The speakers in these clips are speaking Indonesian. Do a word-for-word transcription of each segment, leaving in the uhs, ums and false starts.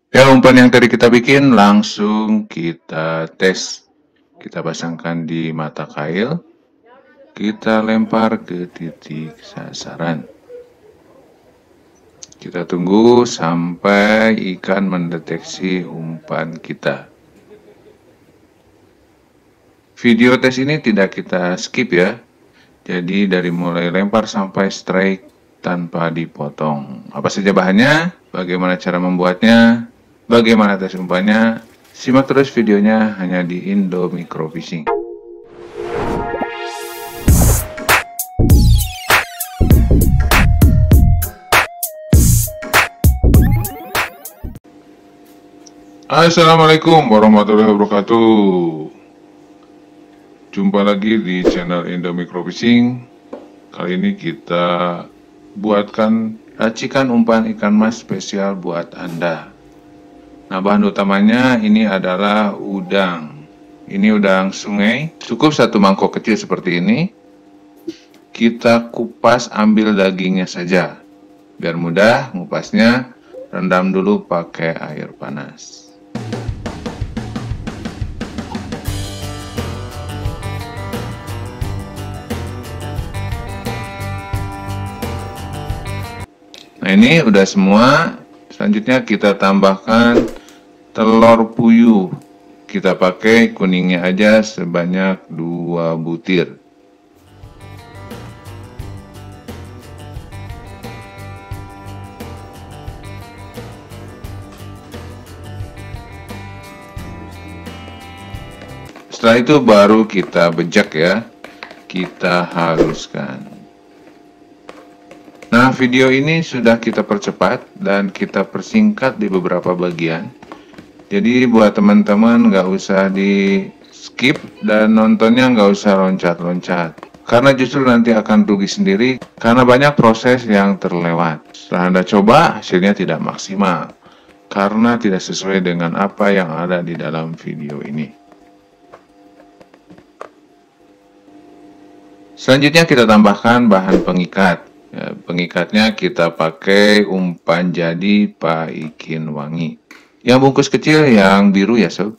Ya, umpan yang tadi kita bikin langsung kita tes. Kita pasangkan di mata kail. Kita lempar ke titik sasaran. Kita tunggu sampai ikan mendeteksi umpan kita. Video tes ini tidak kita skip ya. Jadi dari mulai lempar sampai strike tanpa dipotong. Apa saja bahannya, bagaimana cara membuatnya, bagaimana tes umpannya, simak terus videonya hanya di Indo Micro Fishing. Assalamualaikum warahmatullahi wabarakatuh. Jumpa lagi di channel Indo Micro Fishing. Kali ini kita buatkan racikan umpan ikan mas spesial buat Anda. Nah, bahan utamanya ini adalah udang. Ini udang sungai, cukup satu mangkok kecil seperti ini. Kita kupas, ambil dagingnya saja. Biar mudah ngupasnya, rendam dulu pakai air panas. Nah, ini udah semua. Selanjutnya kita tambahkan telur puyuh. Kita pakai kuningnya aja sebanyak dua butir. Setelah itu baru kita bejak ya. Kita haluskan. Nah, video ini sudah kita percepat dan kita persingkat di beberapa bagian. Jadi buat teman-teman nggak usah di skip dan nontonnya nggak usah loncat-loncat. Karena justru nanti akan rugi sendiri karena banyak proses yang terlewat. Setelah Anda coba, hasilnya tidak maksimal. Karena tidak sesuai dengan apa yang ada di dalam video ini. Selanjutnya kita tambahkan bahan pengikat. Ya, pengikatnya kita pakai umpan jadi paikin wangi. Yang bungkus kecil yang biru ya sob.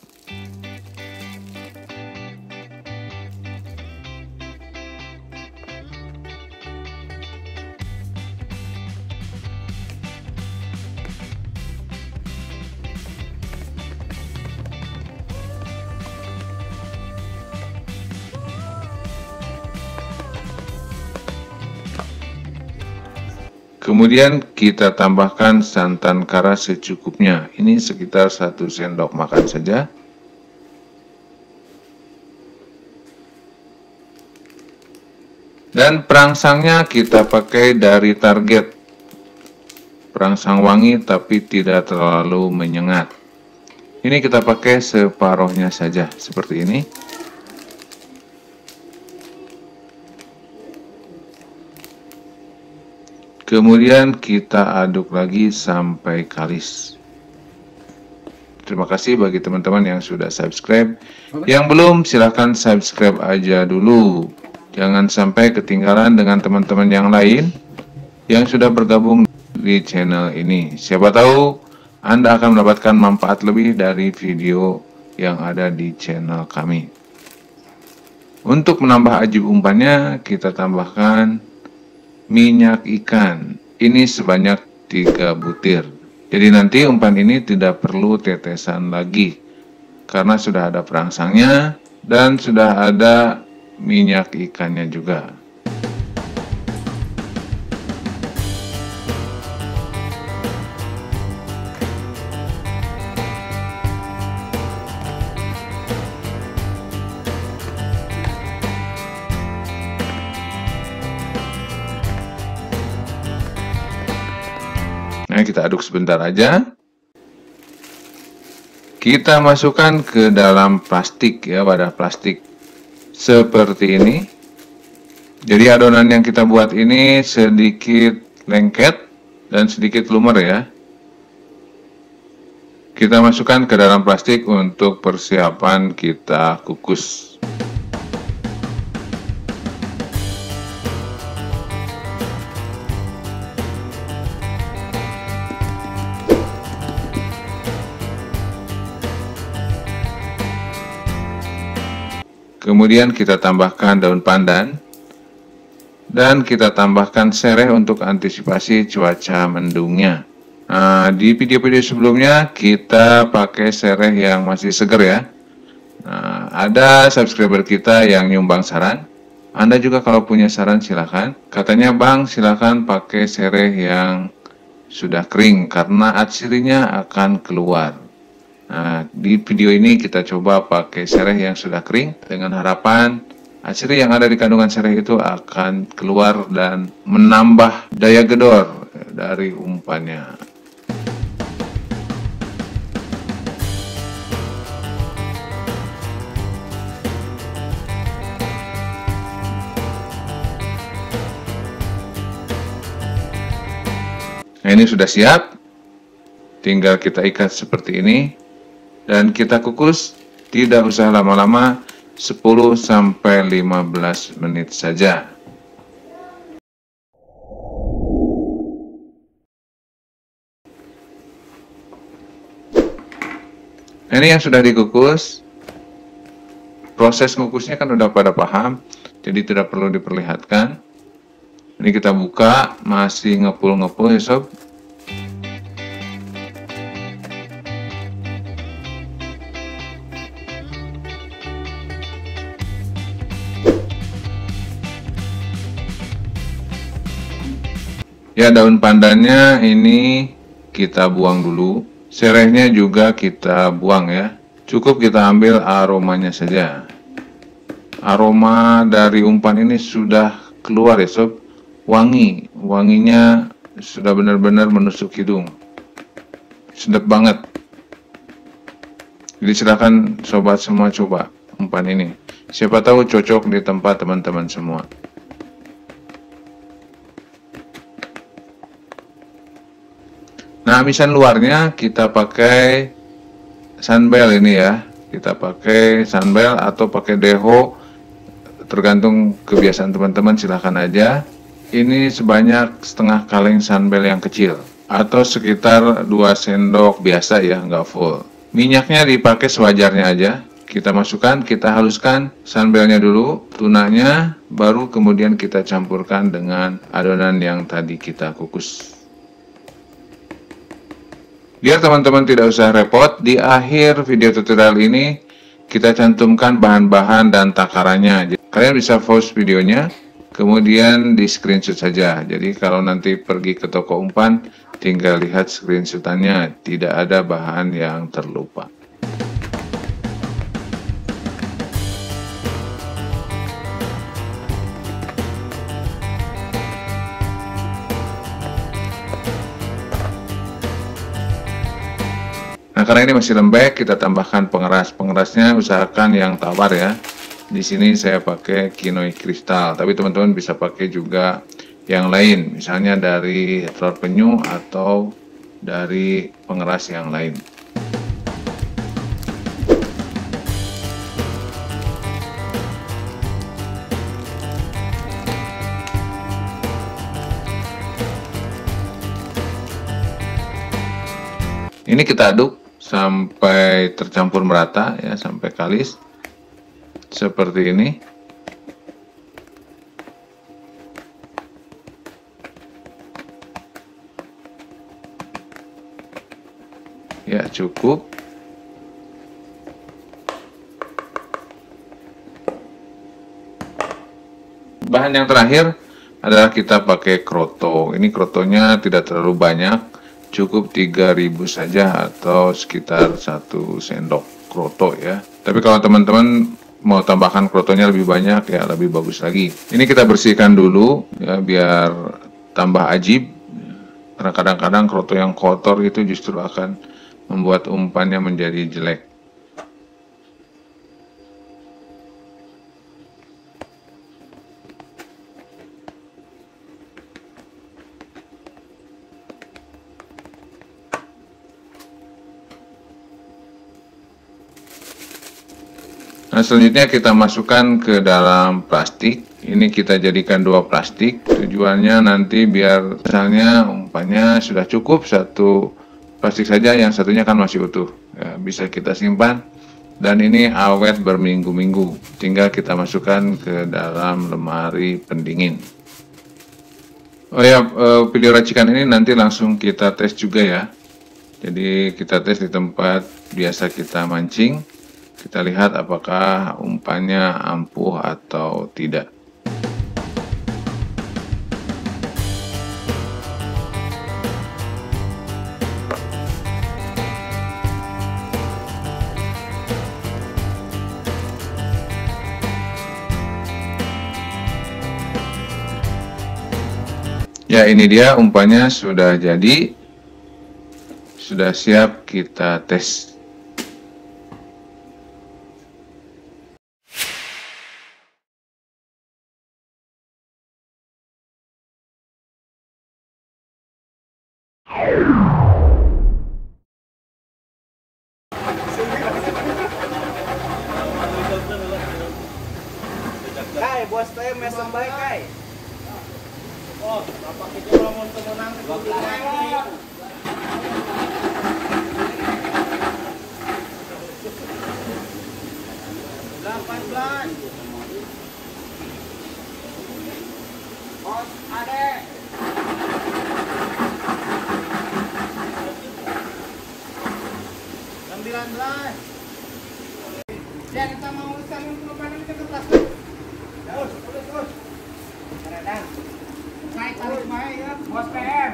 Kemudian kita tambahkan santan kara secukupnya. Ini sekitar satu sendok makan saja. Dan perangsangnya kita pakai dari Target. Perangsang wangi tapi tidak terlalu menyengat. Ini kita pakai separuhnya saja seperti ini. Kemudian kita aduk lagi sampai kalis. Terima kasih bagi teman-teman yang sudah subscribe. Yang belum silahkan subscribe aja dulu. Jangan sampai ketinggalan dengan teman-teman yang lain yang sudah bergabung di channel ini. Siapa tahu Anda akan mendapatkan manfaat lebih dari video yang ada di channel kami. Untuk menambah ajib umpannya, kita tambahkan minyak ikan. Ini sebanyak tiga butir. Jadi nanti umpan ini tidak perlu tetesan lagi karena sudah ada perangsangnya dan sudah ada minyak ikannya juga. Nah, kita aduk sebentar aja. Kita masukkan ke dalam plastik ya, wadah plastik seperti ini. Jadi adonan yang kita buat ini sedikit lengket dan sedikit lumer ya. Kita masukkan ke dalam plastik untuk persiapan kita kukus. Kemudian kita tambahkan daun pandan. Dan kita tambahkan sereh untuk antisipasi cuaca mendungnya. Nah, di video-video sebelumnya kita pakai sereh yang masih seger ya. Nah, ada subscriber kita yang nyumbang saran. Anda juga kalau punya saran silakan. Katanya Bang, silakan pakai sereh yang sudah kering karena atsirinya akan keluar. Nah, di video ini kita coba pakai sereh yang sudah kering dengan harapan atsiri yang ada di kandungan sereh itu akan keluar dan menambah daya gedor dari umpannya. Nah, ini sudah siap. Tinggal kita ikat seperti ini dan kita kukus, tidak usah lama-lama, sepuluh sampai lima belas menit saja. Ini yang sudah dikukus. Proses mengukusnya kan udah pada paham, jadi tidak perlu diperlihatkan. Ini kita buka, masih ngepul-ngepul ya sob. Ya, daun pandannya ini kita buang dulu. Serehnya juga kita buang ya. Cukup kita ambil aromanya saja. Aroma dari umpan ini sudah keluar ya sob. Wangi. Wanginya sudah benar-benar menusuk hidung. Sedap banget. Jadi silakan sobat semua coba umpan ini. Siapa tahu cocok di tempat teman-teman semua. Nah, amisan luarnya kita pakai sunbel ini ya. Kita pakai sunbel atau pakai deho, tergantung kebiasaan teman-teman, silahkan aja. Ini sebanyak setengah kaleng sunbel yang kecil atau sekitar dua sendok biasa ya, nggak full. Minyaknya dipakai sewajarnya aja. Kita masukkan, kita haluskan sunbelnya dulu, tunanya, baru kemudian kita campurkan dengan adonan yang tadi kita kukus. Biar teman-teman tidak usah repot, di akhir video tutorial ini kita cantumkan bahan-bahan dan takarannya. Kalian bisa pause videonya, kemudian di screenshot saja. Jadi kalau nanti pergi ke toko umpan, tinggal lihat screenshotannya, tidak ada bahan yang terlupa. Nah, karena ini masih lembek, kita tambahkan pengeras. Pengerasnya usahakan yang tawar ya. Di sini saya pakai Kinoy kristal, tapi teman-teman bisa pakai juga yang lain, misalnya dari telur penyu atau dari pengeras yang lain. Ini kita aduk sampai tercampur merata ya, sampai kalis seperti ini. Ya, cukup. Bahan yang terakhir adalah kita pakai kroto. Ini krotonya tidak terlalu banyak, cukup tiga ribu saja atau sekitar satu sendok kroto ya. Tapi kalau teman-teman mau tambahkan krotonya lebih banyak ya lebih bagus lagi. Ini kita bersihkan dulu ya biar tambah ajib. Karena kadang-kadang kroto yang kotor itu justru akan membuat umpannya menjadi jelek. Nah, selanjutnya kita masukkan ke dalam plastik. Ini kita jadikan dua plastik. Tujuannya nanti biar misalnya umpannya sudah cukup satu plastik saja, yang satunya kan masih utuh. Ya, bisa kita simpan dan ini awet berminggu-minggu. Tinggal kita masukkan ke dalam lemari pendingin. Oh ya, video racikan ini nanti langsung kita tes juga ya. Jadi kita tes di tempat biasa kita mancing. Kita lihat apakah umpannya ampuh atau tidak. Ya, ini dia umpannya sudah jadi, sudah siap kita tes. Kai, bos teh mesem baik kai. Oh, bapak itu mau menang delapan belas. Bos ade. sembilan belas. Ya kita mau urusan perubahan kita ke kelas. Terus, terus, terus. Kadang. Saya tarik baik ya, bos P M.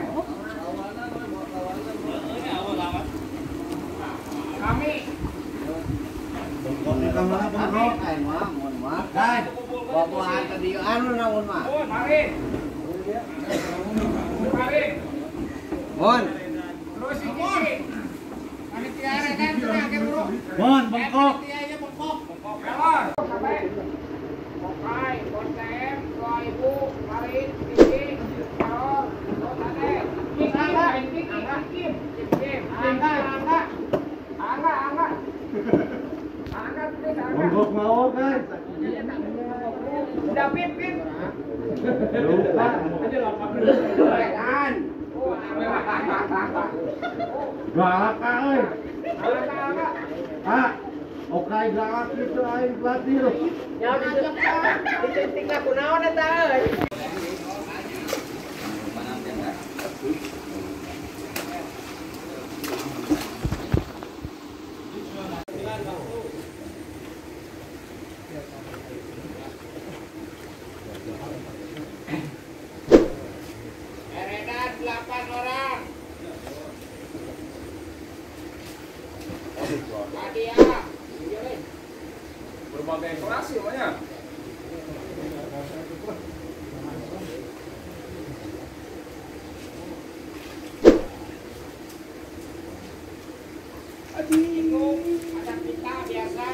Kami. Kamera pemrok, ay mah, mohon maaf. Dan, buah-buahan tadi anu naon mah. Mari. Mari. Mohon. Terus ini. Panitia kan sudah ke bro. Mohon bengkok. Panitianya bengkok. Bengkok. Kelor. Sampai. Okai, bos P M, dua ibu, mari, tinggi, kelor, bos ade. Kim, angga, kim, angga, kim, kim, angga, angga, angga, angga. Angga, please, angga. Bengkok mau kan? Udah pin, pin. Lupa. Aja lapak dulu. Kan. Oh, Galak euy. angga, angga. Ah, oke galak itu aing pelatih loh. Ya udah, dicintik aku naon eta euy. Eredan delapan orang. Hadiah. Berbagai kelas ya banyak. Aduh, ada pita biasa.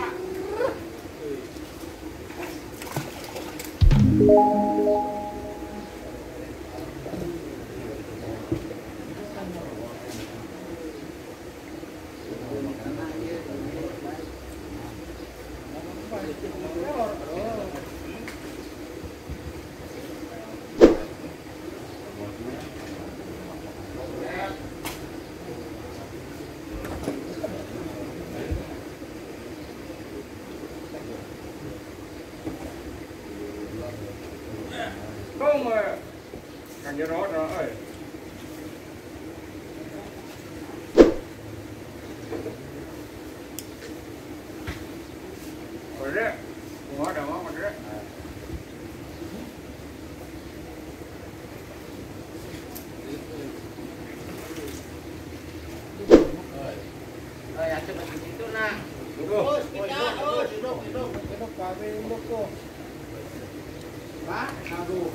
Không mà càng cho nó rồi. Rồi đấy, ngó đó mà đấy. Rồi, ăn cho mình itu nak. Terus kita, terus duduk, duduk, duduk kami duduk tu. Pak, aduh.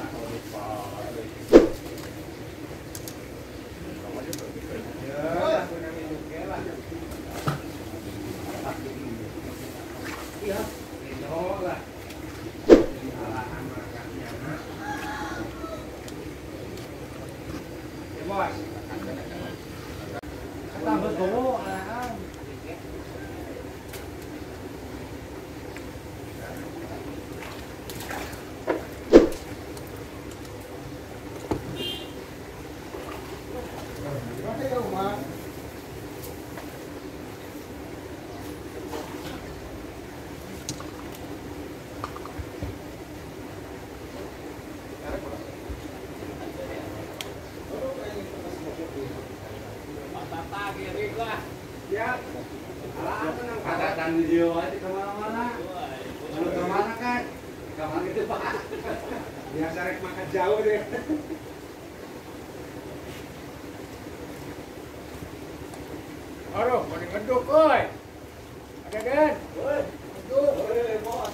Iya, ini lah. Ya, bos. Kita berdoa lah. Siap. Katakan video aja kemana-mana. Kalau kemana kan? Kemana itu Pak? Biasa rek makan jauh deh. Aduh, mau ngeduk, oi. Ada kan? Oi, ngeduk. Oi, bos.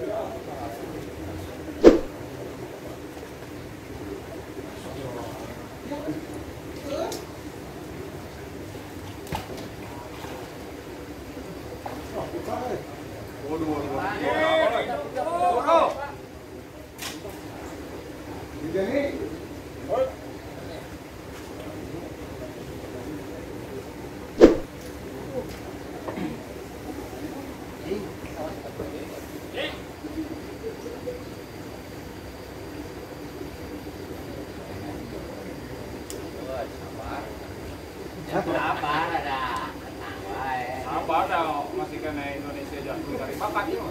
Waduh, waduh, waduh. Jadi, Sabar ada. sabar dah masih kena Indonesia jatuh dari bapak ini.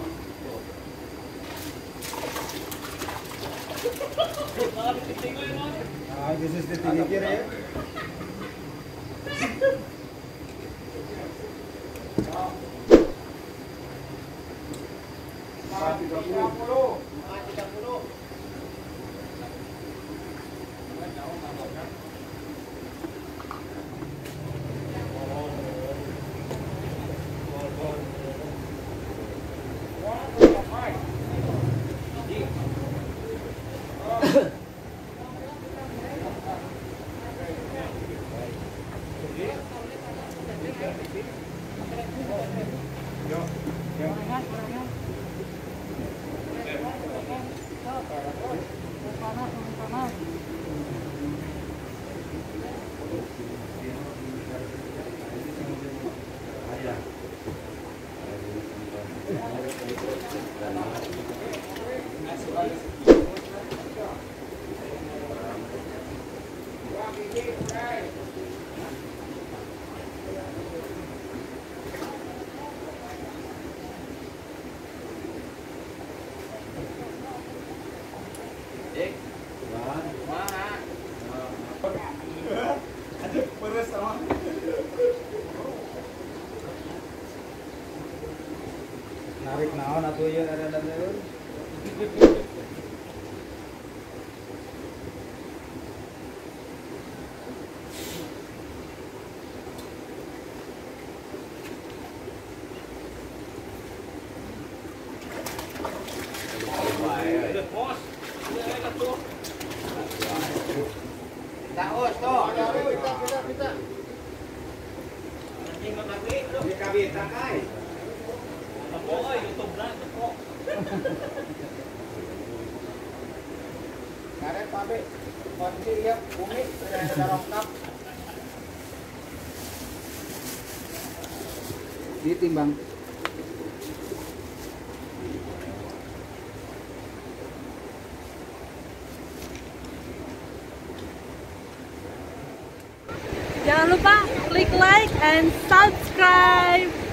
Ah, this is the thing here. tiga puluh. Narik naon atuh ieu ada Taos tuh. Di kabita kai. Karet pabrik, kondisi ya bumi sudah ada rongkap. ditimbang. Jangan lupa klik like and subscribe.